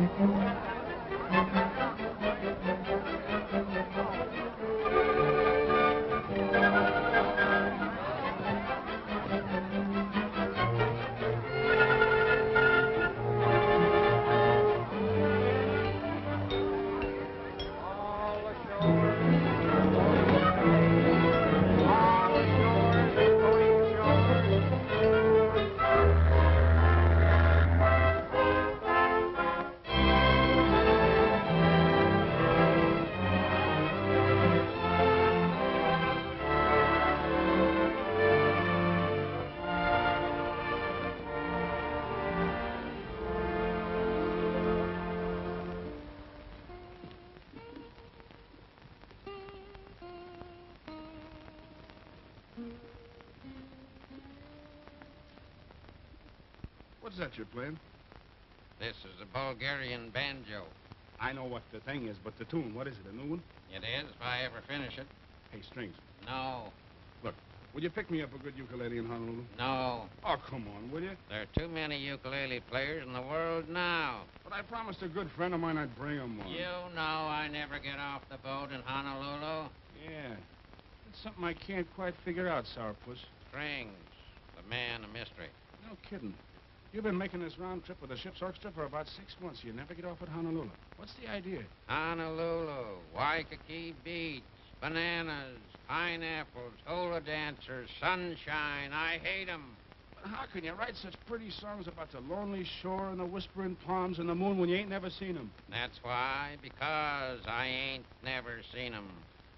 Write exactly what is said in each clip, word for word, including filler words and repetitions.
What's that you're playing? This is a Bulgarian banjo. I know what the thing is, but the tune, what is it, a new one? It is, if I ever finish it. Hey, Strings. No. Look, will you pick me up a good ukulele in Honolulu? No. Oh, come on, will you? There are too many ukulele players in the world now. But I promised a good friend of mine I'd bring him one. You know I never get off the boat in Honolulu. Yeah. It's something I can't quite figure out, Sourpuss. Strings, the man of mystery. No kidding. You've been making this round trip with the ship's orchestra for about six months. You never get off at Honolulu. What's the idea? Honolulu, Waikiki Beach, bananas, pineapples, hula dancers, sunshine. I hate 'em. But how can you write such pretty songs about the lonely shore and the whispering palms and the moon when you ain't never seen 'em? That's why, because I ain't never seen 'em.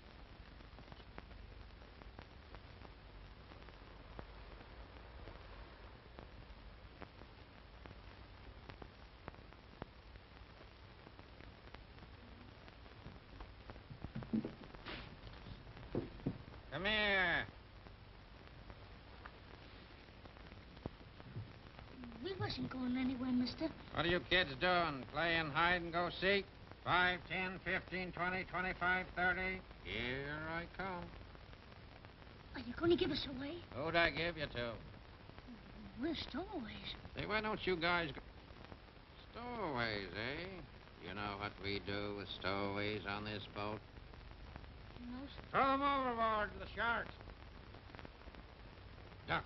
Come here. We wasn't going anywhere, mister. What are you kids doing? Playing hide and go seek? Five, ten, fifteen, twenty, twenty-five, thirty. Here I come. Are you going to give us away? Who'd I give you to? We're stowaways. Hey, why don't you guys go... Stowaways, eh? You know what we do with stowaways on this boat? No, sir. Throw them overboard to the sharks. Duck.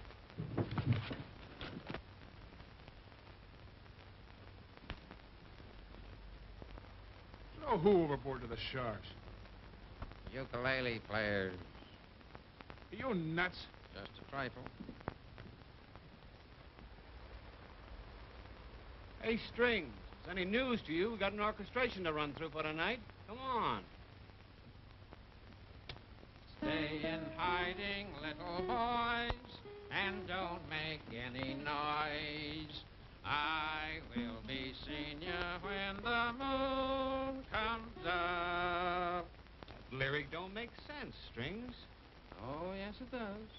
Throw who overboard to the sharks? Ukulele players. Are you nuts? Just a trifle. Hey, Strings, is any news to you? We got an orchestration to run through for tonight. Come on. Stay in hiding, little boys, and don't make any noise. I will be seeing you when the moon comes up. That lyric don't make sense, Strings. Oh, yes, it does.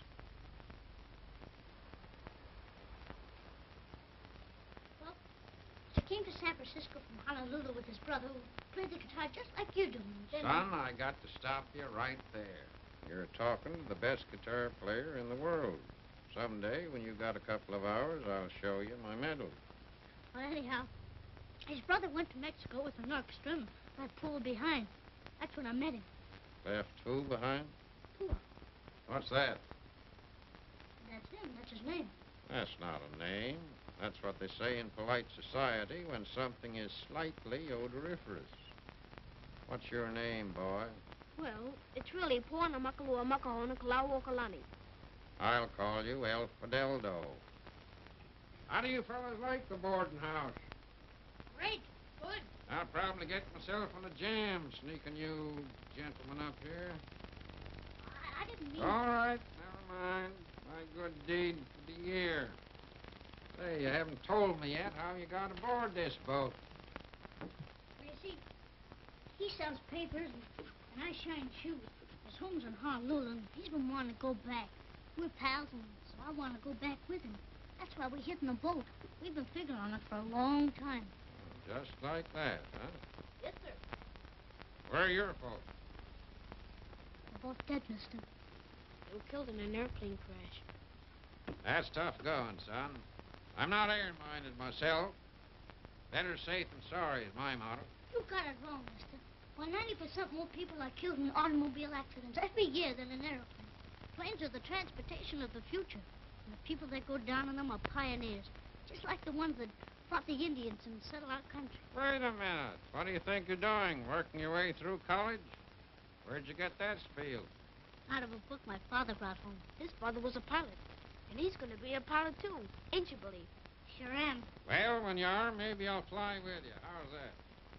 Well, he came to San Francisco from Honolulu with his brother who played the guitar just like you do. Then Son, I got to stop you right there. You're talking to the best guitar player in the world. Someday, when you've got a couple of hours, I'll show you my medal. Well, anyhow, his brother went to Mexico with an orchestra and left Poole behind. That's when I met him. Left who behind? Poole. What's that? That's him. That's his name. That's not a name. That's what they say in polite society when something is slightly odoriferous. What's your name, boy? Well, it's really Puana Makalua Makahona Kalauokalani. I'll call you El Fideldo. How do you fellas like the boarding house? Great. Good. I'll probably get myself in a jam sneaking you gentlemen up here. I, I didn't mean... All right, never mind. My good deed for the year. Say, you haven't told me yet how you got aboard this boat. Well, you see, he sells papers and, and I shine shoes. His home's in Honolulu and he's been wanting to go back. We're pals, and so I want to go back with him. That's why we're hitting the boat. We've been figuring on it for a long time. Just like that, huh? Yes, sir. Where are your folks? We're both dead, mister. They were killed in an airplane crash. That's tough going, son. I'm not iron-minded myself. Better safe than sorry is my motto. You got it wrong, mister. Why, ninety percent more people are killed in automobile accidents every year than in airplanes. Planes are the transportation of the future. And the people that go down in them are pioneers. Just like the ones that fought the Indians and settled our country. Wait a minute. What do you think you're doing? Working your way through college? Where'd you get that spiel? Out of a book my father brought home. His father was a pilot. And he's going to be a pilot, too. Ain't you, Billy? Sure am. Well, when you are, maybe I'll fly with you. How's that?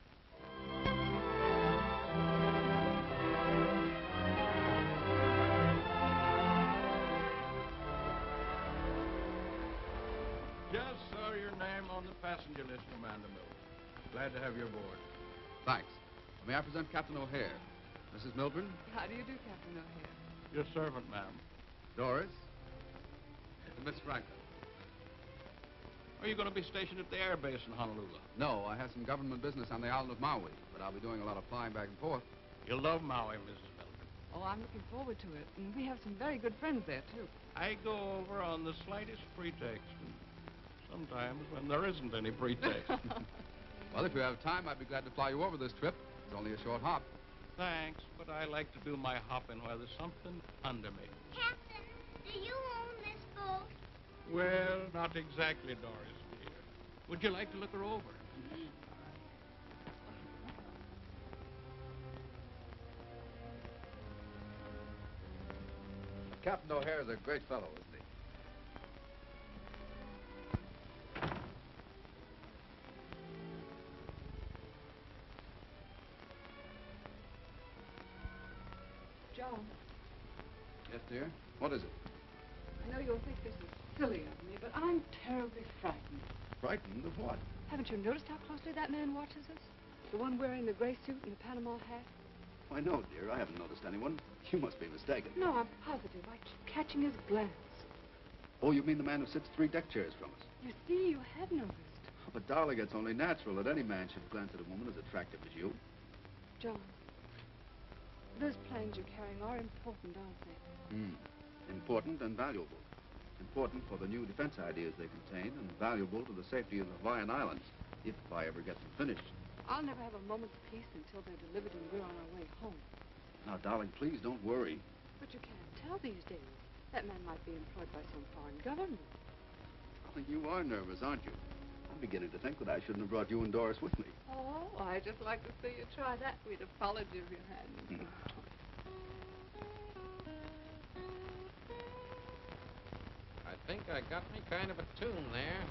Just saw your name on the passenger list, Commander Miller. Glad to have you aboard. Thanks. May I present Captain O'Hare? Missus Milburn? How do you do, Captain O'Hare? Your servant, ma'am. Doris? And Miss Franklin? Are you going to be stationed at the air base in Honolulu? No, I have some government business on the island of Maui, but I'll be doing a lot of flying back and forth. You'll love Maui, Missus Milburn. Oh, I'm looking forward to it. And we have some very good friends there, too. I go over on the slightest pretext, and sometimes when there isn't any pretext. Well, if you have time, I'd be glad to fly you over this trip. It's only a short hop. Thanks, but I like to do my hopping while there's something under me. Captain, do you own this boat? Well, not exactly, Doris, dear. Would you like to look her over? Captain O'Hare's a great fellow, isn't he? John, Yes, dear? What is it? I know you'll think this is silly of me, but I'm terribly frightened. Frightened of what? Haven't you noticed how closely that man watches us? The one wearing the gray suit and the Panama hat? Why, no, dear. I haven't noticed anyone. You must be mistaken. No, I'm positive. I keep catching his glance. Oh, you mean the man who sits three deck chairs from us? You see, you have noticed. But, darling, it's only natural that any man should glance at a woman as attractive as you. John, those plans you're carrying are important, aren't they? Hmm. Important and valuable. Important for the new defense ideas they contain, and valuable to the safety of the Hawaiian Islands, if I ever get them finished. I'll never have a moment's peace until they're delivered and we're on our way home. Now, darling, please don't worry. But you can't tell these days. That man might be employed by some foreign government. I think you are nervous, aren't you? I'm beginning to think that I shouldn't have brought you and Doris with me. Oh, I'd just like to see you try that. We'd apology if you hadn't. I think I got me kind of a tune there.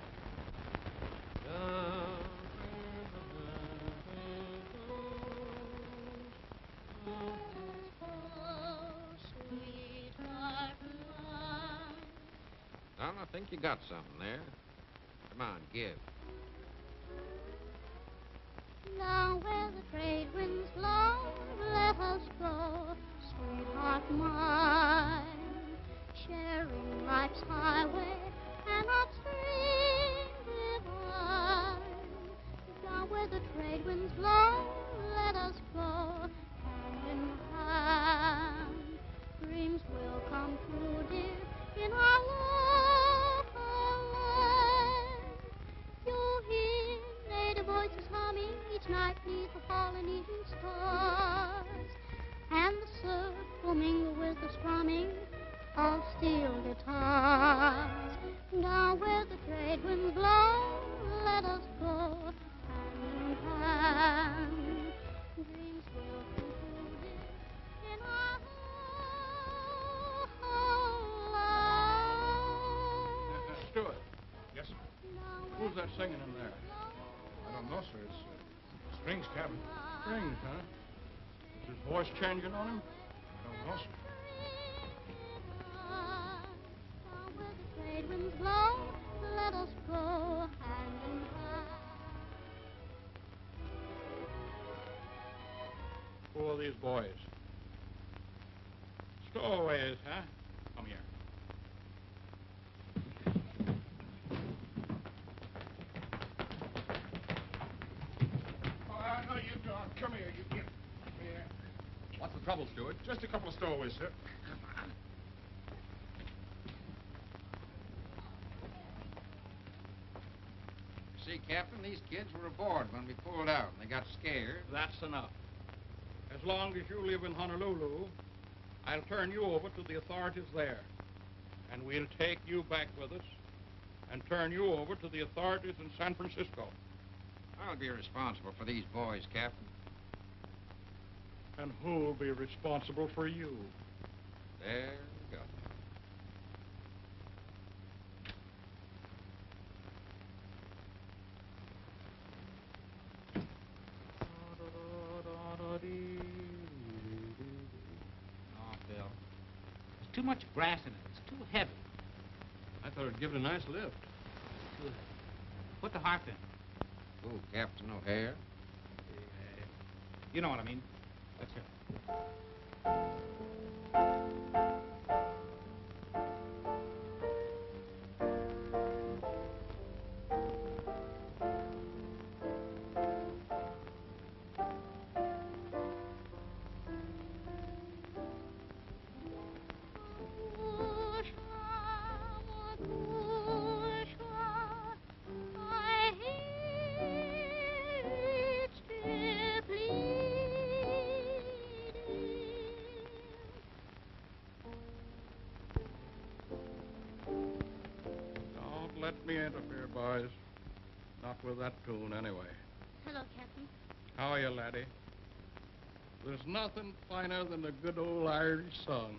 Don, I think you got something there. Come on, give. Now where the trade winds blow, let us go, sweetheart mine, sharing life's highway and upstream divine. Down where the trade winds blow, let us go, hand in hand. Dreams will come true, dear, in our local land. You'll hear native voices humming each night neath the fallen evening stars, and the surf will mingle with the strumming of steel guitars. Down where the trade winds blow, let us go, hand in hand. Dreams will come true, dear, in our whole land. Stuart. Yes, sir. Who's that singing in there? I don't know, sir. It's uh, Strings' cabin. Strings, huh? Is his voice changing on him? I don't know, sir. Down where the trade winds blow, let us go hand in hand. Who are these boys? Stowaways, huh? Come here. Oh, I know you don't. Come here, you get. Come here. What's the trouble, Stuart? Just a couple of stowaways, sir. Come on. See, Captain, these kids were aboard when we pulled out, and they got scared. That's enough. As long as you live in Honolulu, I'll turn you over to the authorities there. And we'll take you back with us and turn you over to the authorities in San Francisco. I'll be responsible for these boys, Captain. And who'll be responsible for you? There we go. Oh, Bill. There's too much grass in it. It's too heavy. I thought it'd give it a nice lift. Too heavy. Put the harp in. Oh, Captain O'Hare. Uh, you know what I mean. Let's hear it. Let me interfere, boys. Not with that tune, anyway. Hello, Captain. How are you, laddie? There's nothing finer than a good old Irish song.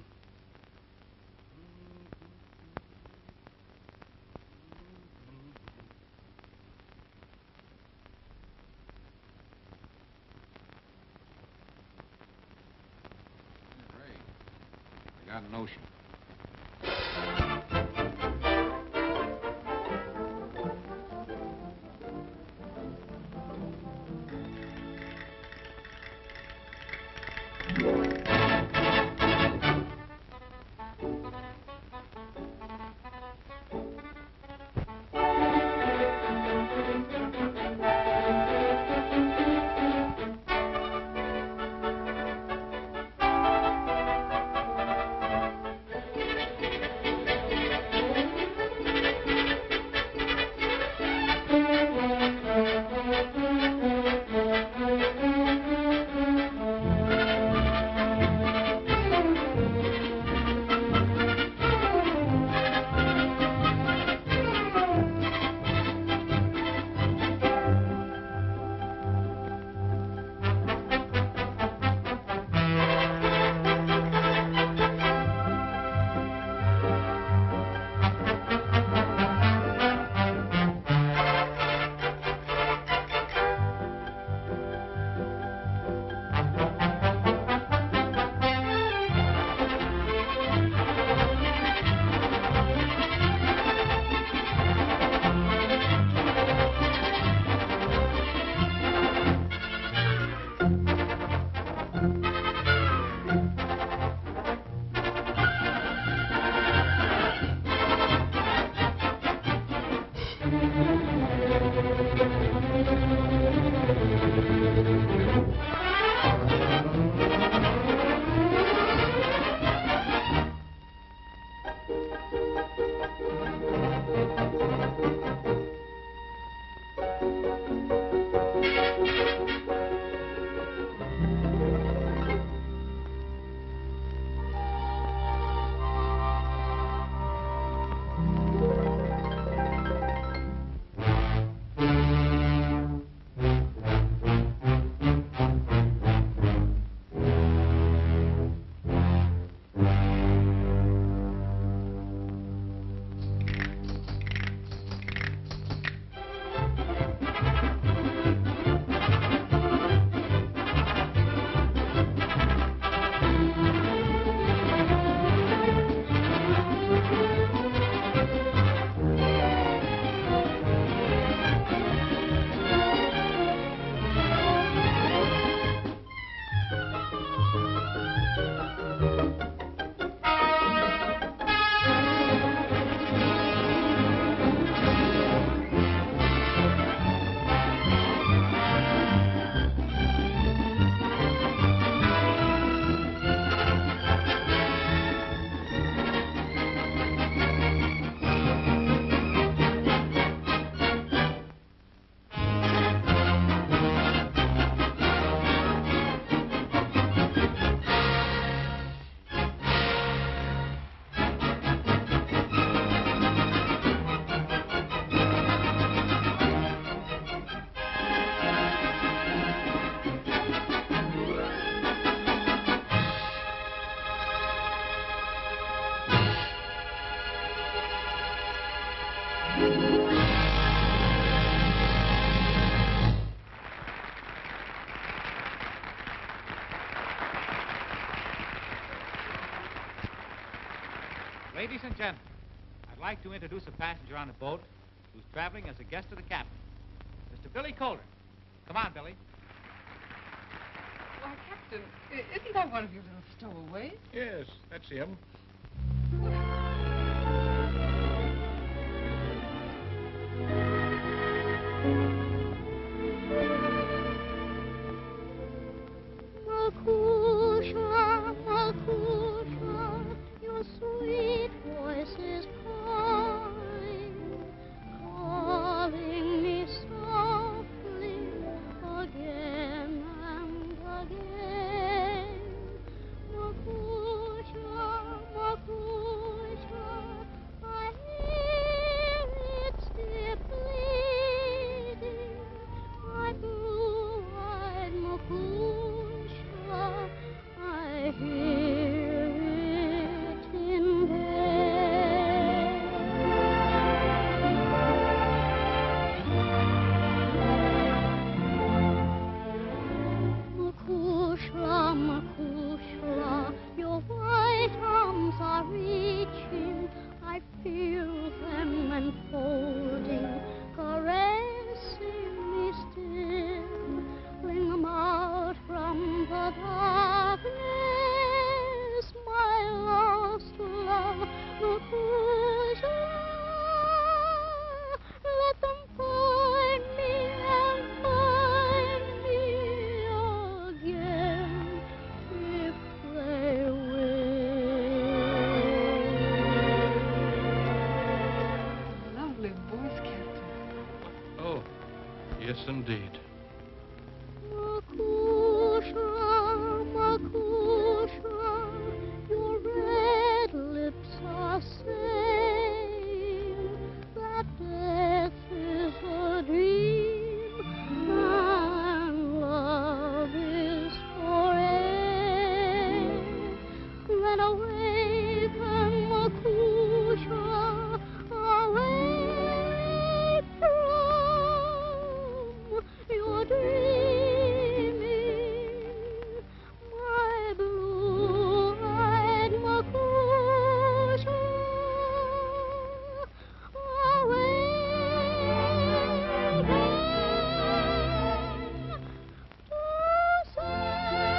Hey, Ray, I got a notion. like to introduce a passenger on the boat who's traveling as a guest of the captain, Mister Billy Calder. Come on, Billy. Why, Captain, i- isn't that one of your little stowaways? Yes, that's him. Makusha, Makusha, your sweet voice is calling, calling me softly again and again. Makusha, Makusha, I hear its dear pleading, my blue-eyed Makusha, I hear it in bed. Makusha, Makusha, your white arms are reaching, I feel them enfolding, caressing me still, fling them out from the darkness, my lost love, Makusha, let them find me and find me again, if they will. Lovely voice, Captain. Oh, yes, indeed. Makusha, Makusha, your red lips are saying that death is a dream and love is forever. Then awaken, Makusha, awake from your dreaming, my blue-eyed Makusha, awaken to say.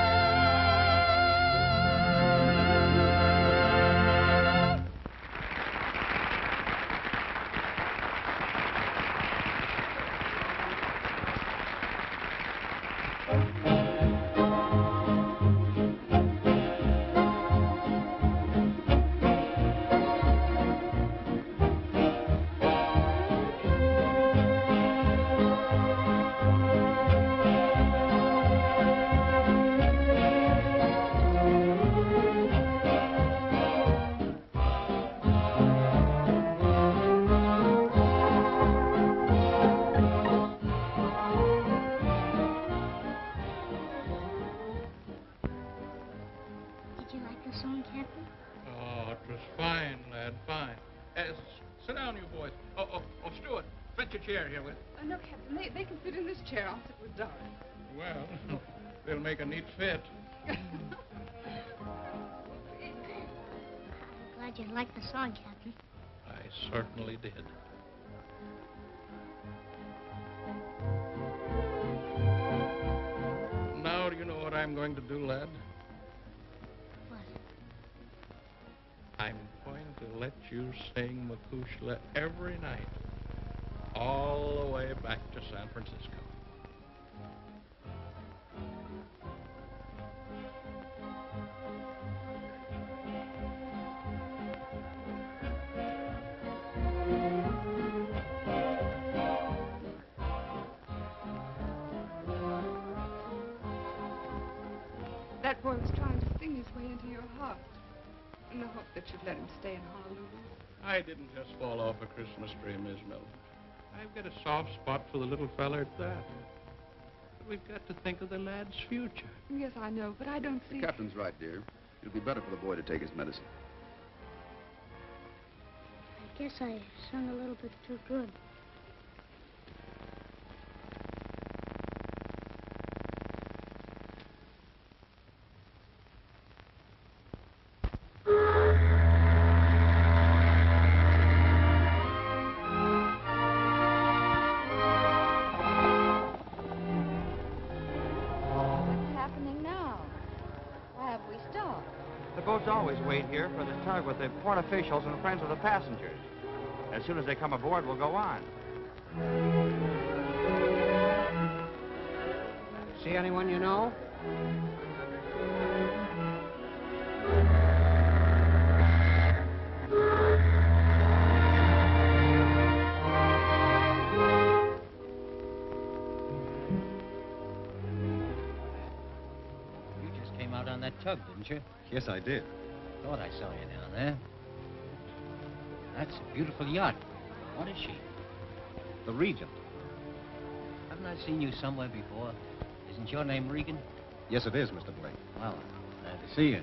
Did you like the song, Captain? Oh, it was fine, lad, fine. Uh, s- sit down, you boys. Oh, oh, oh, Stuart, fetch a chair here with. Uh, no, Captain, they, they can sit in this chair. I'll sit with Doris. Well, they'll make a neat fit. I'm glad you liked the song, Captain. I certainly did. Now, do you know what I'm going to do, lad? What? I'm going to let you sing Makushla every night, all the way back to San Francisco. That boy was trying to sing his way into your heart in the hope that you'd let him stay in Honolulu. I didn't just fall off a Christmas tree, Miss Milton. I've got a soft spot for the little feller at that. But we've got to think of the lad's future. Yes, I know, but I don't see... The captain's right, dear. It'll be better for the boy to take his medicine. I guess I sung a little bit too good. boats always wait here for the tug with the port officials and friends of the passengers. As soon as they come aboard, we'll go on. See anyone you know? On that tug, didn't you? Yes, I did. Thought I saw you down there. That's a beautiful yacht. What is she? The Regent. Haven't I seen you somewhere before? Isn't your name Regan? Yes, it is, Mister Blake. Well, glad to see you.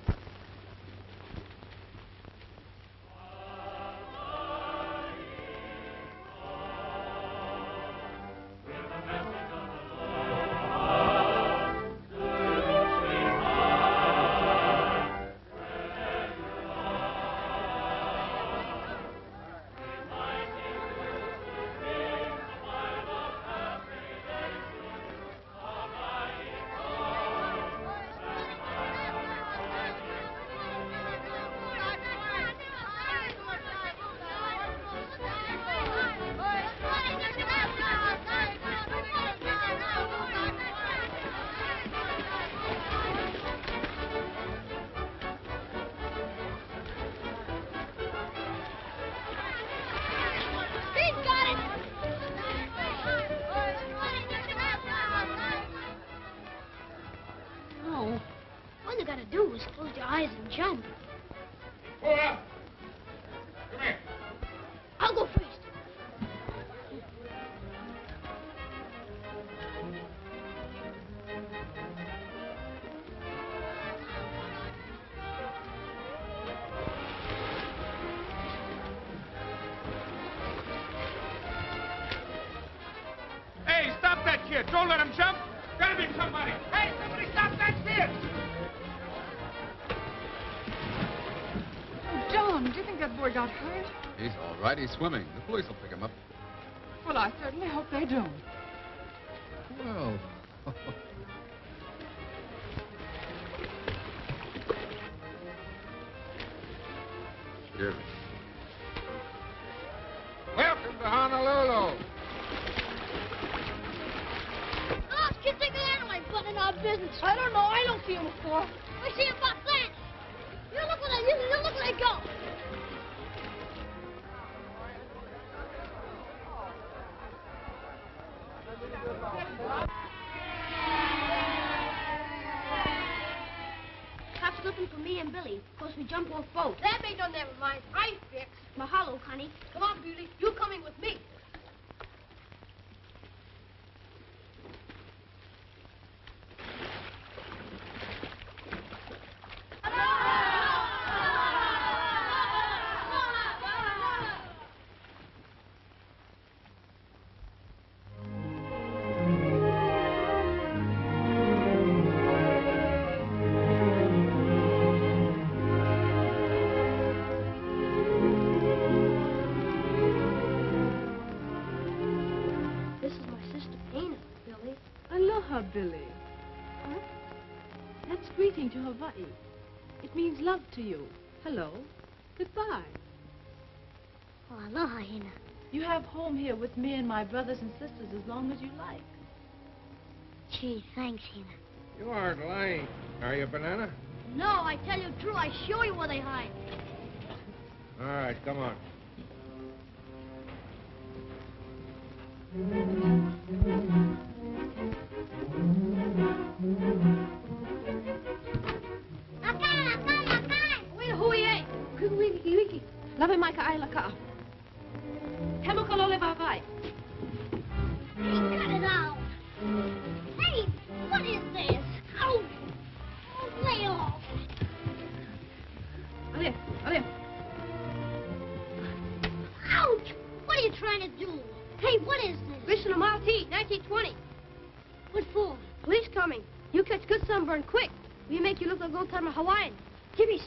Jump. Pull up. Come here. I'll go first. Hey, stop that kid. Don't let him jump. Gotta be somebody. Hey, somebody stop that kid. John, do you think that boy got hurt? He's all right. He's swimming. The police will pick him up. Well, I certainly hope they don't. Well... Irvin. Welcome to Honolulu. Oh, kid, take an animal butt in our business. I don't know. I don't see him before. I see him about that. You look what I, you, you look what I go. Cap's looking for me and Billy, because we jump off boat. That ain't no never mind. I fix. Mahalo, Connie. Come on, Billy. You coming with me. Aloha, Billy. Huh? That's greeting to Hawaii. It means love to you. Hello. Goodbye. Oh, aloha, Hina. You have home here with me and my brothers and sisters as long as you like. Gee, thanks, Hina. You aren't lying, are you, Banana? No, I tell you true. I show you where they hide. All right, come on. Lave mai ka ai la ka. Temo ka lole vai. Hey, cut it out. Hey, what is this? Ow! Oh, lay off. Ale, ale. Ouch! What are you trying to do? Hey, what is this? Listen to Marty, nineteen twenty. What for? Police coming. You catch good sunburn quick. We make you look like old-timer Hawaiian. Give me some.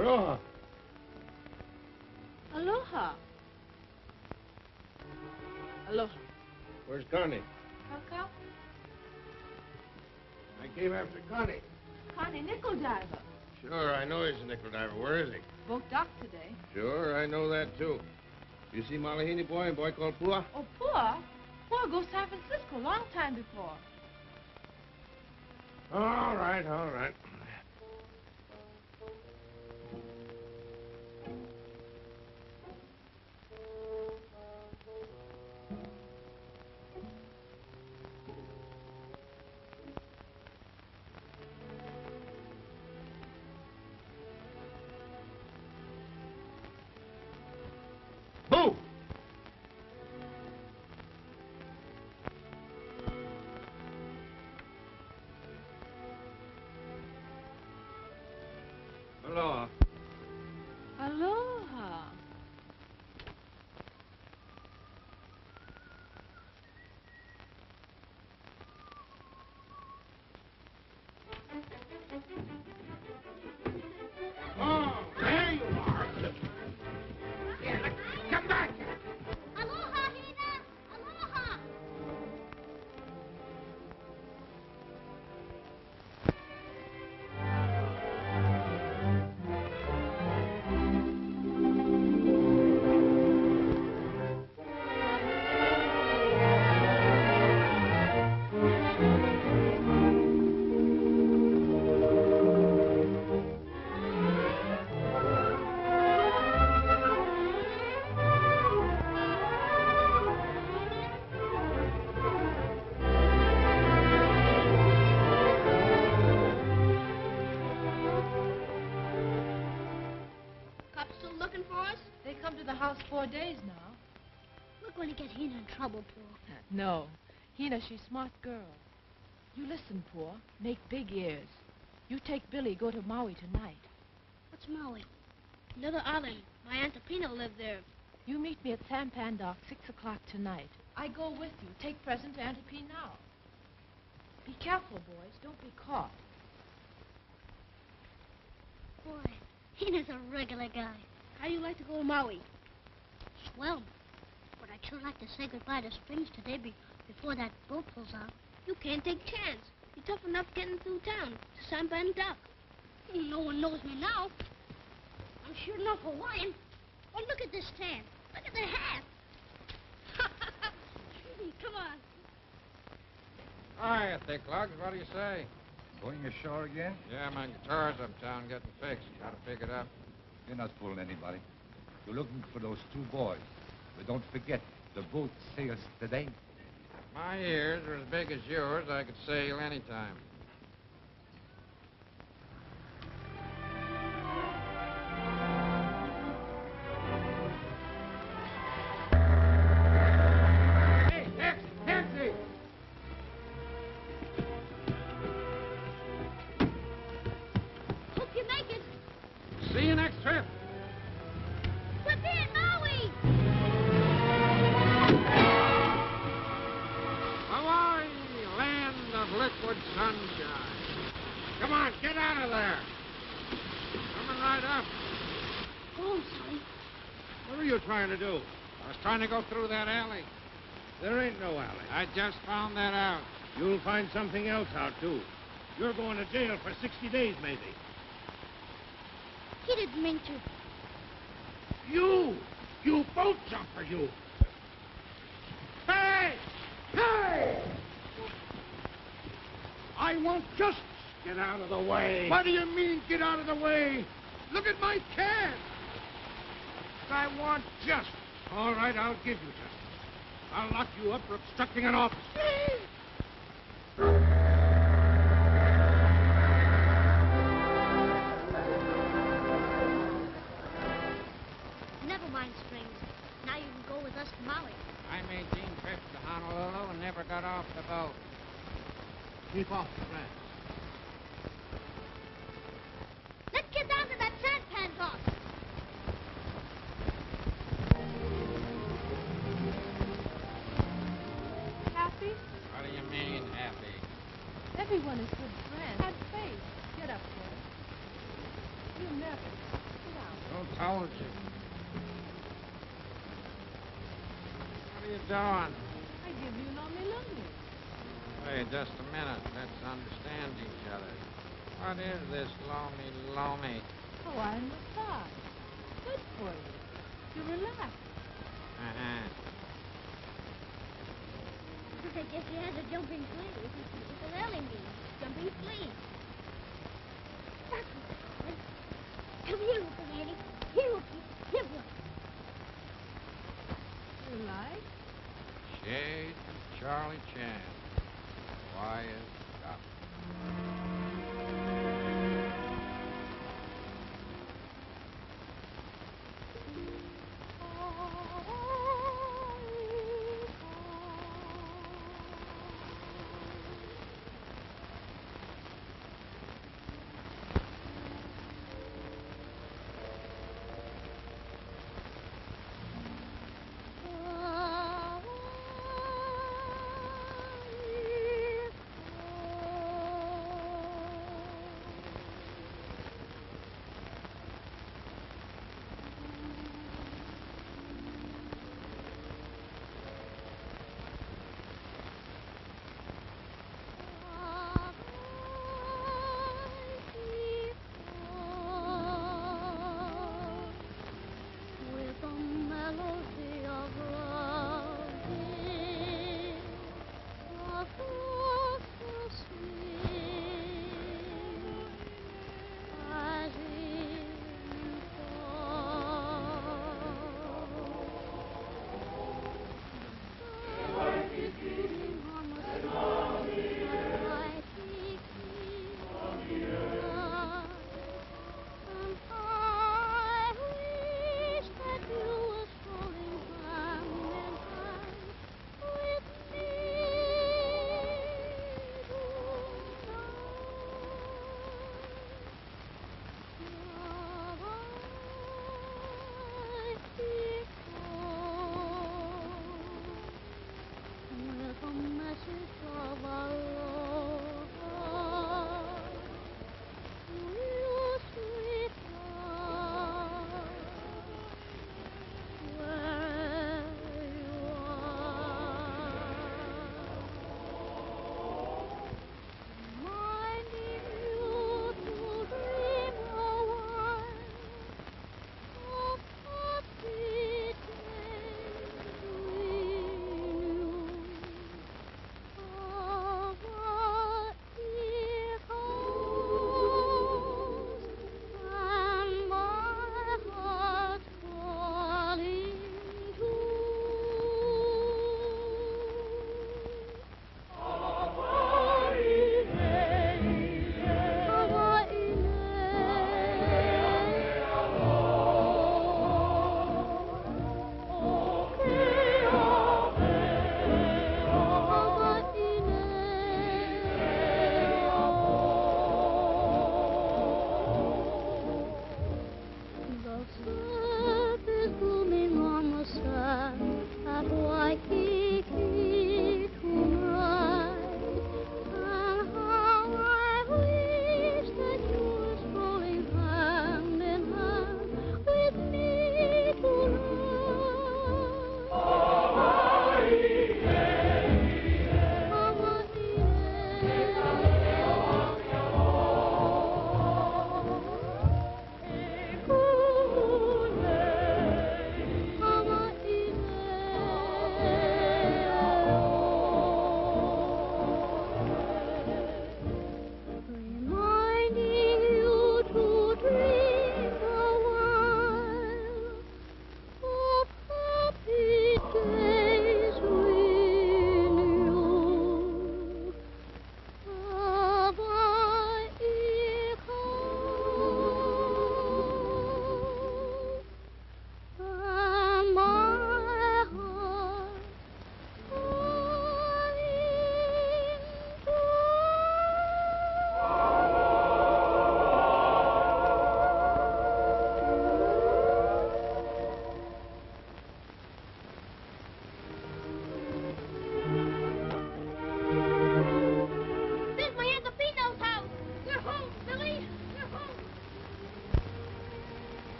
Aloha. Aloha. Aloha. Where's Connie? How come? I came after Connie. Connie nickel diver. Sure, I know he's a nickel diver. Where is he? Boat dock today. Sure, I know that, too. You see Malahini boy, a boy called Pua? Oh, poor? Poor go San Francisco long time before. All right, all right. Boo! Aloha. Aloha. Oh, there you are. Come back. Aloha, Hina! Aloha! Cops still looking for us? They come to the house four days now. We're going to get Hina in trouble, Paul. No. Hina, she's smart girl. You listen, poor. Make big ears. You take Billy, go to Maui tonight. What's Maui? Another island. My Aunt Apina lived there. You meet me at Sampan Dock, six o'clock tonight. I go with you. Take present to Aunt P now. Be careful, boys. Don't be caught. Boy, Hina's a regular guy. How do you like to go to Maui? Swell. But I'd sure like to say goodbye to Springs today be before that boat pulls out. You can't take chance. You're tough enough getting through town to Sampan Dock. No one knows me now. I'm sure enough Hawaiian. Oh, look at this tan. Look at the hat. Come on. Hiya, thick lugs. What do you say? Going ashore again? Yeah, my guitar's uptown getting fixed. Gotta pick it up. You're not fooling anybody. You're looking for those two boys. But don't forget, the boat sails today. My ears are as big as yours. I could sail anytime. Hey, Tex, taxi! Hope you make it. See you next trip. We're being Maui. Hawaii, land of liquid sunshine. Come on, get out of there. Coming right up. Go on, Sully. What are you trying to do? I was trying to go through that alley. There ain't no alley. I just found that out. You'll find something else out, too. You're going to jail for sixty days, maybe. He didn't mean to. You! You boat jumper, you! Hey! Hey! I want justice. Get out of the way. What do you mean, get out of the way? Look at my can. I want justice. All right, I'll give you justice. I'll lock you up for obstructing an office. Never mind, Springs. Now you can go with us to Maui. I made eighteen trips to Honolulu and never got off the boat. Keep off the grass. Let's get down to that sampan dock. Happy? What do you mean, happy? Everyone is good friends. Have faith. Get up, boys. You nervous? Told you. What are you doing? I give you lonely lonely. Hey, just a minute. Let's understand each other. What is this lonely, lonely? Oh, I'm massage. Good for you. You relax. Uh-huh. I guess he has a jumping flea. It's an alley mean. Jumping flea. That's what it is. Come here with him, Eddie. Here with him. Here with him. You like? Shades of Charlie Chan. Quiet stuff.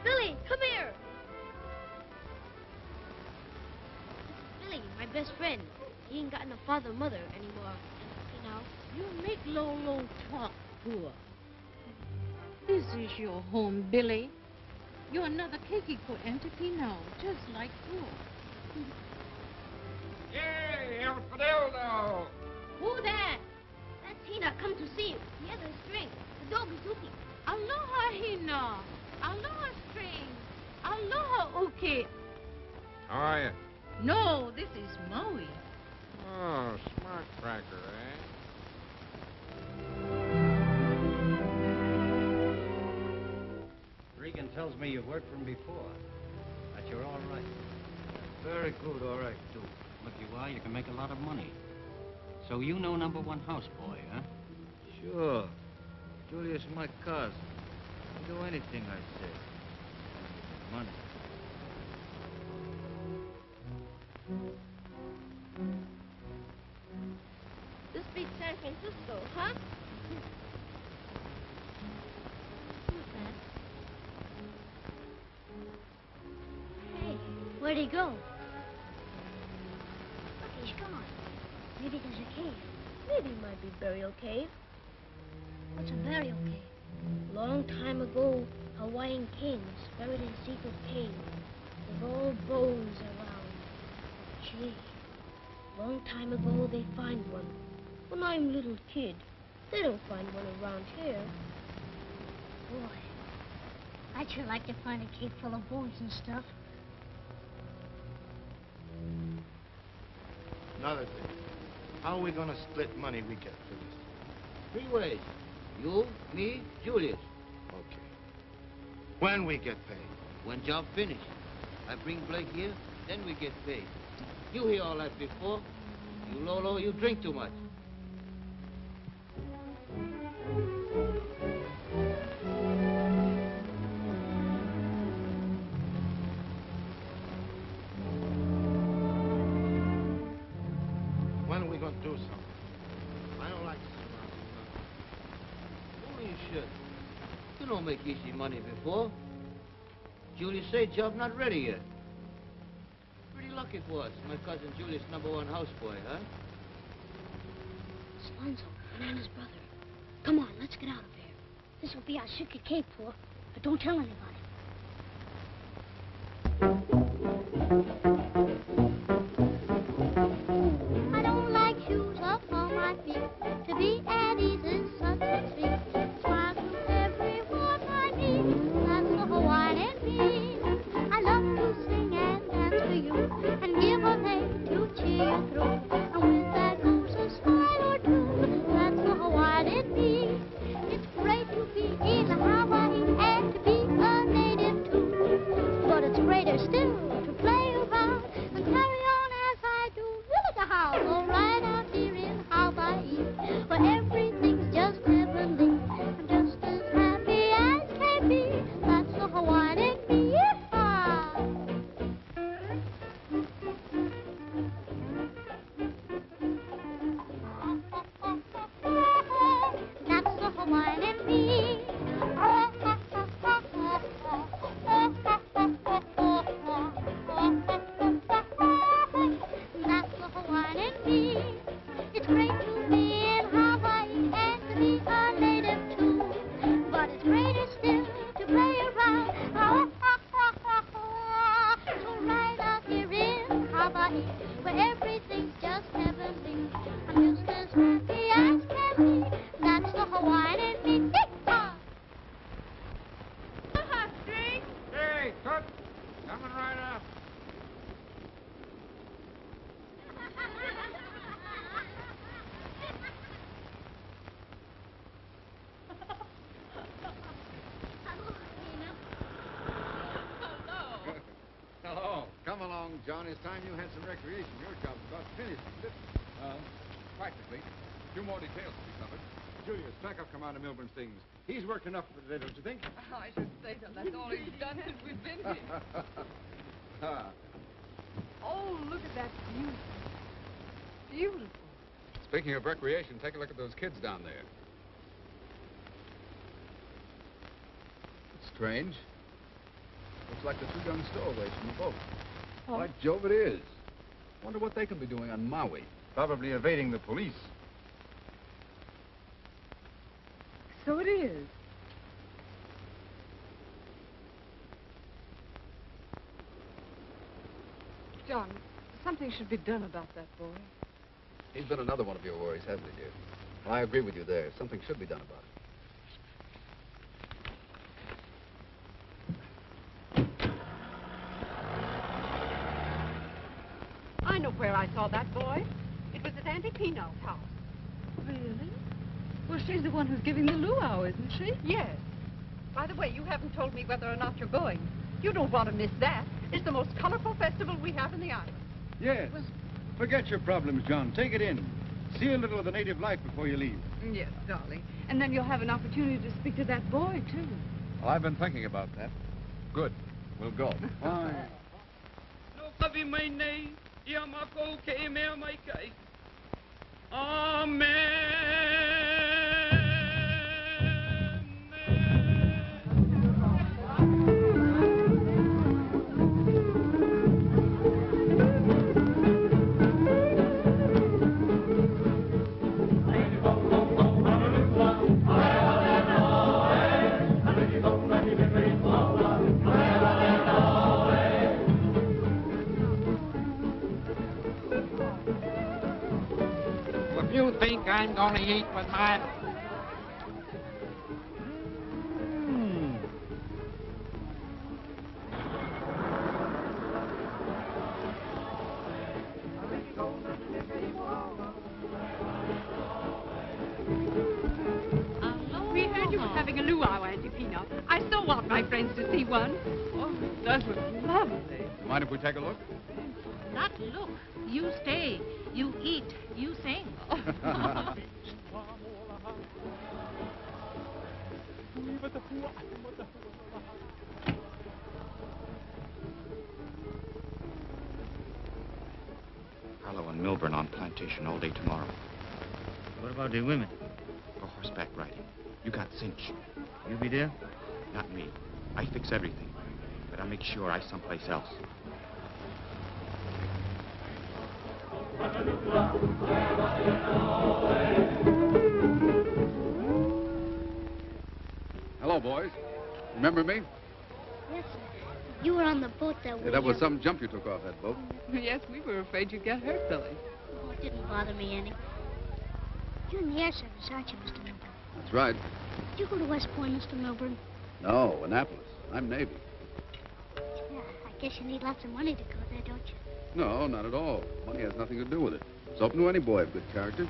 Billy, come here. This is Billy, my best friend. He ain't got no father or mother anymore. You know. You make Lolo talk poor. This is your home, Billy. You're another cakey for Auntie Pino, just like you. Yay, El Fideldo! Who that? That's Hina come to see you. He has a string. The dog is Uki. Aloha, Hina. Aloha, string. Aloha, Uki. How are you? No, this is Maui. Oh, smart cracker, eh? Regan tells me you've worked for him before. That you're all right. Very good, all right, too. Look, you are, you can make a lot of money. So you know number one houseboy, huh? Sure. Julius, my cousin. He'll do anything I say. Money. This beats San Francisco, huh? Who's that? Hey, where'd he go? Look, he's gone. Maybe there's a cave. Maybe it might be Burial Cave. What's a burial cave? Long time ago, Hawaiian kings buried in a secret cave with all bones around. Gee, long time ago they find one. When I'm a little kid, they don't find one around here. Boy, I'd sure like to find a cave full of bones and stuff. Another thing. How are we gonna split money we get for this? Three ways. You, me, Julius. Okay. When we get paid? When job finished. I bring Blake here, then we get paid. You hear all that before? You Lolo, you drink too much. When are we gonna do something? I don't like sitting around doing nothing. Oh, you should. You don't make easy money before. Julius say job not ready yet. Pretty lucky for us, my cousin Julius number one houseboy, huh? It's Alonzo, Nana's brother. Come on, let's get out of here. This will be our secret cave tour, but don't tell anybody. I don't like shoes up on my feet. To be at ease is such a treat. Smile to everyone I meet. That's the Hawaiian me. I love to sing and dance for you and give a hand to cheer you through. And with that comes a smile or two. That's the Hawaiian me. It's great to be in Hawaii and to be a native too. But it's greater still to play around and carry on as I do. Look at the house, all right out here in Hawaii, where everything's just heavenly. I'm just as happy as can be. That's the Hawaiian in me. Yeehaw! That's the Hawaiian in me. That's the Hawaiian in me. It's great to be in Hawaii and to be a native too. But it's greater still to play around. So right out here in Hawaii, where everything's just heavenly. I'm just as happy as can be. That's the Hawaiian in me. Yeehaw! Aloha, string. Hey, Cook! Coming right up. Hello. Come along, John. It's time you had some recreation. Your job's about finished, isn't it? Uh, practically. Two more details to be covered. Julius, pack up Commander Milburn's things. He's worked enough for today, don't you think? I should say so. That's all he's done since we've been here. Ah. Oh, look at that view. Beautiful. Speaking of recreation, take a look at those kids down there. Strange. Looks like the two young stowaways from the boat. Oh. By Jove, it is. Wonder what they can be doing on Maui. Probably evading the police. So it is. John, something should be done about that boy. He's been another one of your worries, hasn't he, dear? Well, I agree with you there. Something should be done about it. I know where I saw that boy. It was at Auntie Pino's house. Really? Well, she's the one who's giving the luau, isn't she? Yes. By the way, you haven't told me whether or not you're going. You don't want to miss that. It's the most colorful festival we have in the island. Yes. Forget your problems, John. Take it in. See a little of the native life before you leave. Yes, darling. And then you'll have an opportunity to speak to that boy, too. Well, I've been thinking about that. Good. We'll go. Fine. If you think I'm going to eat with my... We heard you were having a luau, Auntie Pino. I so want my friends to see one. Oh, that was lovely. Mind if we take a look? Not look. You stay. You eat. You sing. Harlow and Milburn on plantation all day tomorrow. What about the women? Go horseback riding. You got cinch. You be there? Not me. I fix everything. But I'll make sure I someplace else. Hello, boys. Remember me? Yes, sir. You were on the boat that Yeah, we... that was some jump you took off that boat. Yes, we were afraid you'd get hurt, Billy. Oh, it didn't bother me any. You're in the air service, aren't you, Mister Milburn? That's right. Did you go to West Point, Mister Milburn? No, Annapolis. I'm Navy. Yeah, I guess you need lots of money to go there, don't you? No, not at all. Money has nothing to do with it. It's open to any boy of good character.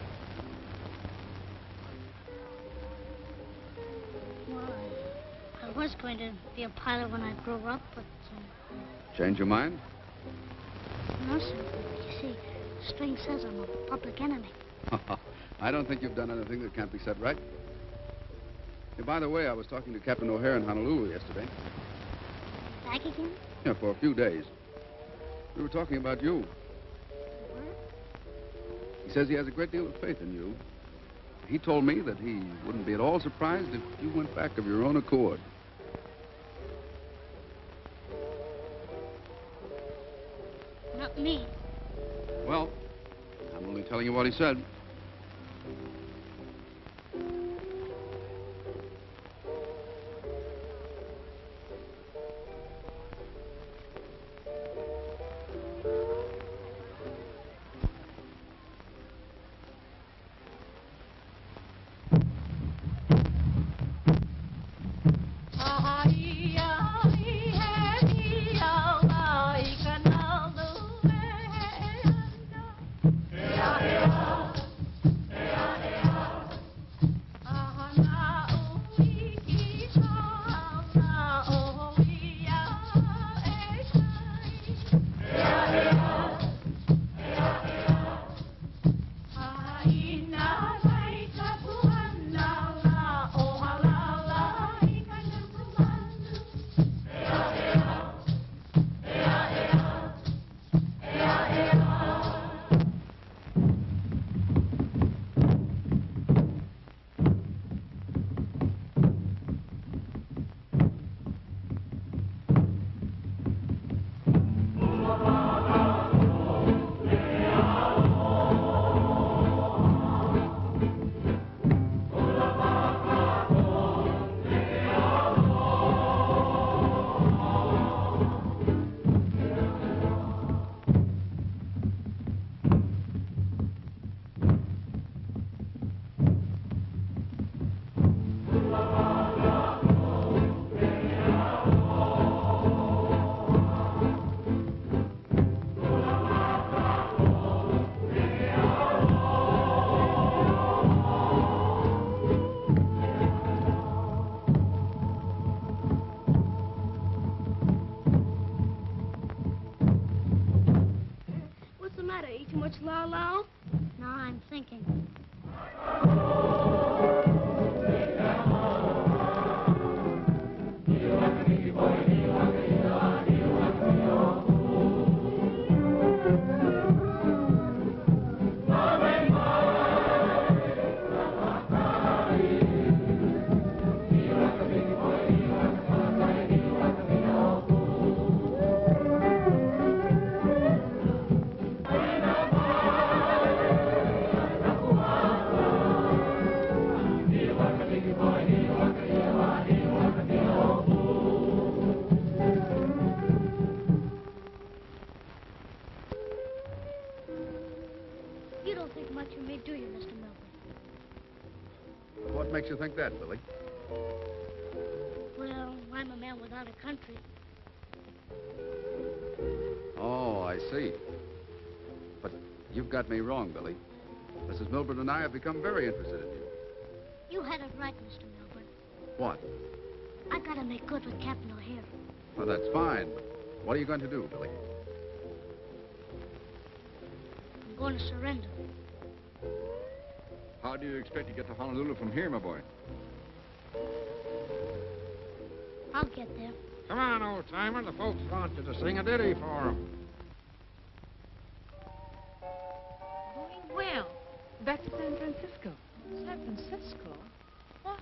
Well, I, I was going to be a pilot when I grew up, but... Uh, Change your mind? no, sir. You see, String says I'm a public enemy. I don't think you've done anything that can't be set right. Hey, by the way, I was talking to Captain O'Hare in Honolulu yesterday. Back again? Yeah, for a few days. We were talking about you. He says he has a great deal of faith in you. He told me that he wouldn't be at all surprised if you went back of your own accord. Not me. Well, I'm only telling you what he said. Yeah, yeah. much lao lao? Now I'm thinking. You don't think much of me, do you, Mister Milton? What makes you think that, Billy? Well, I'm a man without a country. Oh, I see. But you've got me wrong, Billy. Missus Milburn and I have become very interested in you. You had it right, Mister Milburn. What? I gotta make good with Captain O'Hare. Well, that's fine. What are you going to do, Billy? I'm going to surrender. How do you expect to get to Honolulu from here, my boy? I'll get there. Come on, old-timer. The folks want you to sing a ditty for them. Going well. Back to San Francisco. San Francisco? Why?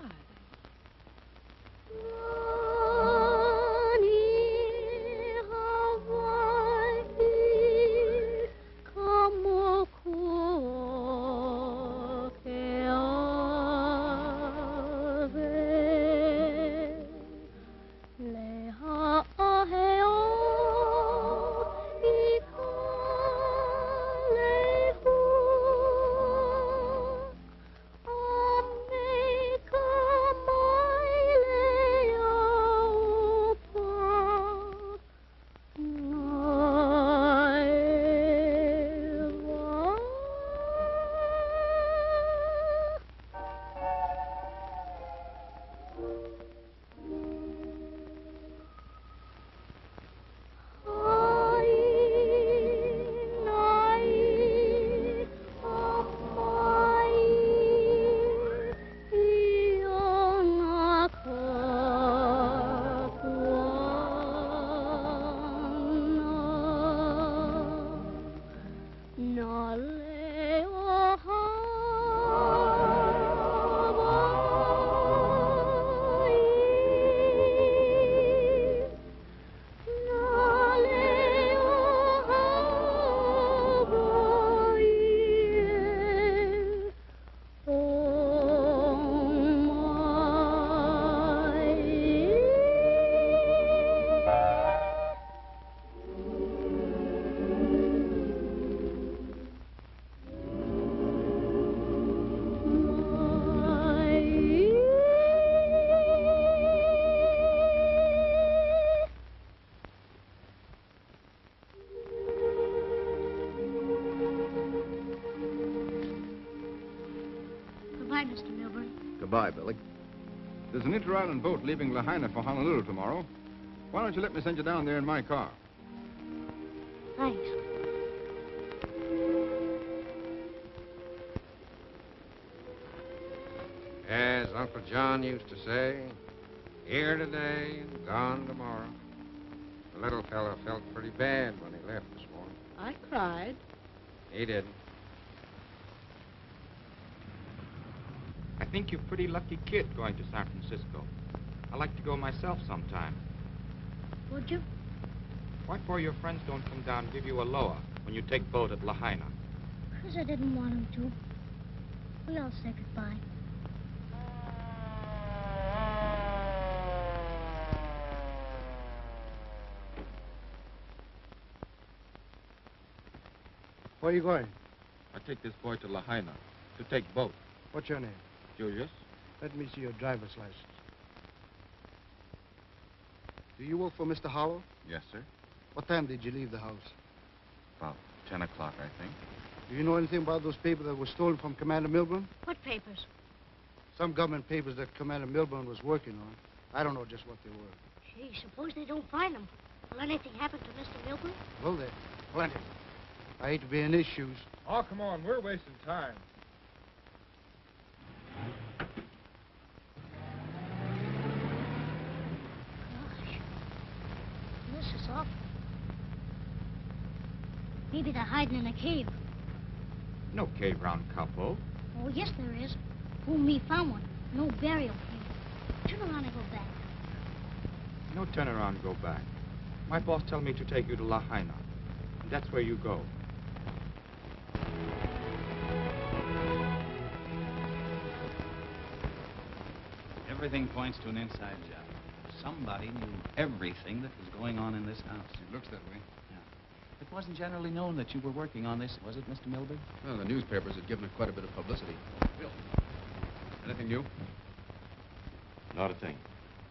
Goodbye, Mister Milburn. Goodbye, Billy. There's an inter-island boat leaving Lahaina for Honolulu tomorrow. Why don't you let me send you down there in my car? Thanks. As Uncle John used to say, here today and gone tomorrow. The little fellow felt pretty bad when he left this morning. I cried. He didn't. I think you're a pretty lucky kid going to San Francisco. I'd like to go myself sometime. Would you? Why for your friends don't come down and give you a loa when you take boat at Lahaina? Because I didn't want him to. We all say goodbye. Where are you going? I take this boy to Lahaina to take boat. What's your name? Julius? Let me see your driver's license. Do you work for Mister Howell? Yes, sir. What time did you leave the house? About ten o'clock, I think. Do you know anything about those papers that were stolen from Commander Milburn? What papers? Some government papers that Commander Milburn was working on. I don't know just what they were. Gee, suppose they don't find them. Will anything happen to Mister Milburn? Will they? Plenty. I hate to be in his shoes. Oh, come on. We're wasting time. Gosh. This is awful. Maybe they're hiding in a cave. No cave round Capo. Oh, yes, there is. Whom we found one. No burial cave. Turn around and go back. No turn around and go back. My boss told me to take you to La Haina. And that's where you go. Everything points to an inside job. Somebody knew everything that was going on in this house. It looks that way. Yeah. It wasn't generally known that you were working on this, was it, Mister Milby? Well, the newspapers had given it quite a bit of publicity. Bill, anything new? Not a thing.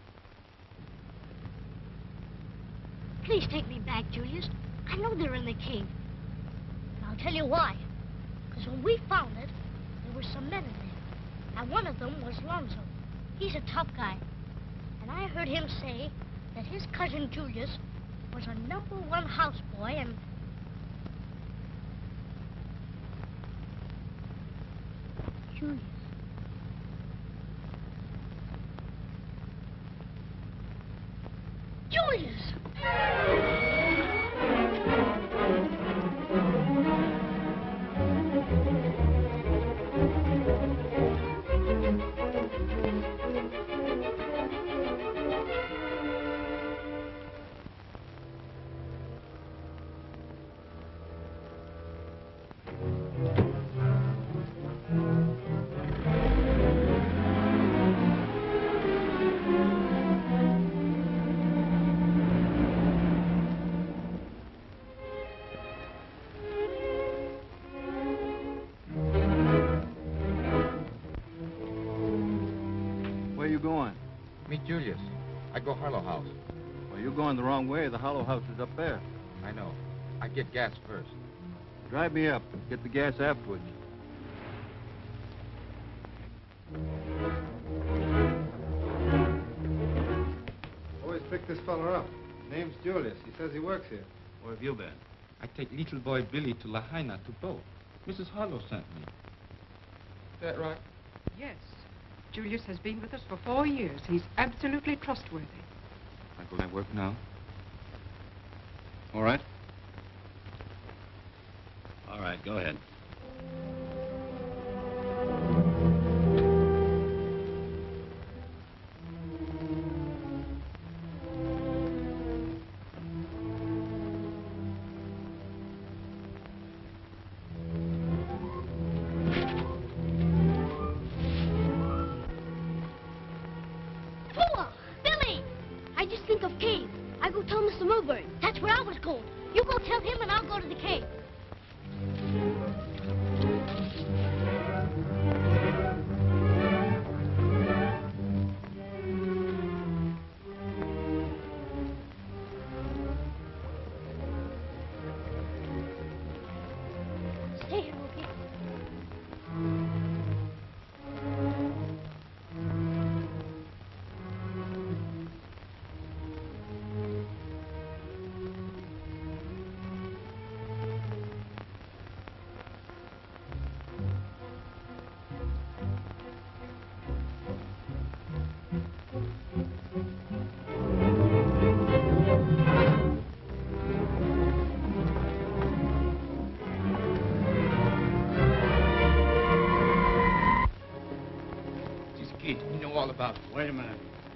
Please take me back, Julius. I know they're in the cave. And I'll tell you why. Because when we found it, there were some men in there. And one of them was Lonzo. He's a tough guy. And I heard him say that his cousin Julius was a number one houseboy and... Julius. Julius! Where you going? Meet Julius. I go Harlow House. Well, you're going the wrong way. The Hollow House is up there. I know. I get gas first. Drive me up. Get the gas afterwards. Always pick this fella up. Name's Julius. He says he works here. Where have you been? I take little boy Billy to Lahaina to boat. Missus Harlow sent me. That right? Yes. Julius has been with us for four years. He's absolutely trustworthy. Will that work now? All right. All right, go ahead. About it. Wait a minute.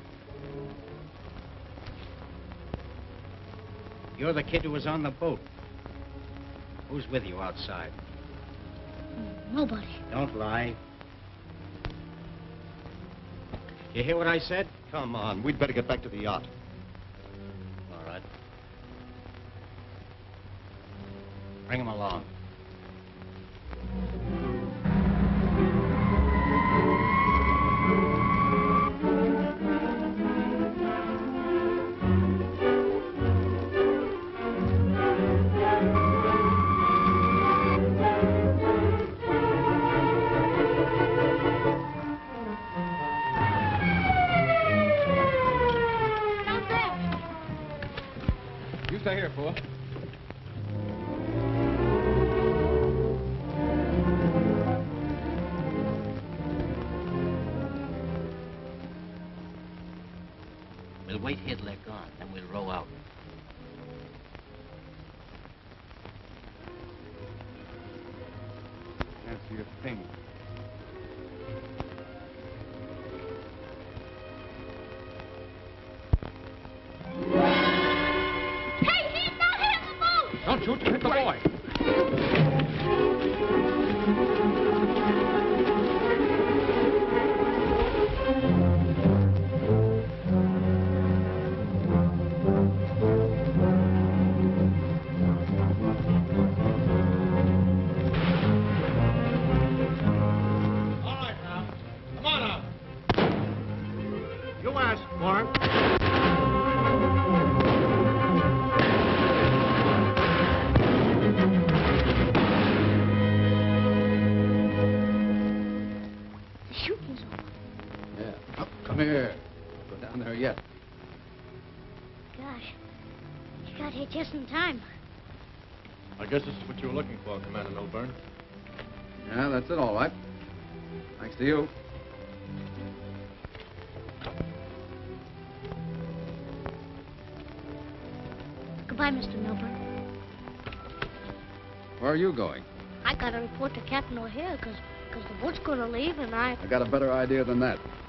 You're the kid who was on the boat. Who's with you outside? Nobody. Don't lie. You hear what I said? Come on, we'd better get back to the yacht. All right. Bring him along. Stay here, fool. wait here till they're gone, then we'll row out. Can't see a thing. Hey, he's not hitting the boat! Don't shoot, hit the boy. Come here. Go down there yet. Gosh, you got here just in time. I guess this is what you were looking for, Commander Milburn. Yeah, that's it, all right. Thanks to you. Goodbye, Mister Milburn. Where are you going? I got to report to Captain O'Hare because the boat's going to leave and I... I got a better idea than that.